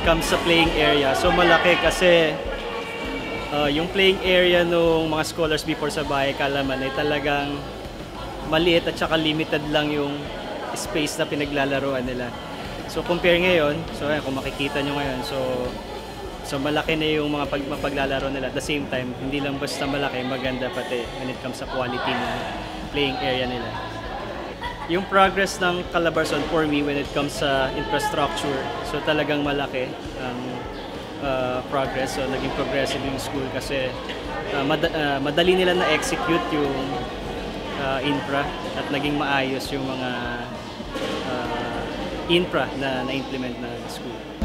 comes sa playing area. So malaki kasi yung playing area ng mga scholars before sa bahay Kalaman ay talagang maliit at saka limited lang yung space na pinaglalaroan nila. So compare ngayon, so ayan, kung makikita nyo ngayon, so malaki na yung mga mapaglalaro nila. At the same time, hindi lang basta malaki, maganda pati when it comes sa quality ng playing area nila. Yung progress ng Calabarzon for me when it comes sa infrastructure, so talagang malaki ang progress. So naging progressive yung school kasi madali nila na-execute yung infra at naging maayos yung mga infra na na-implement na school.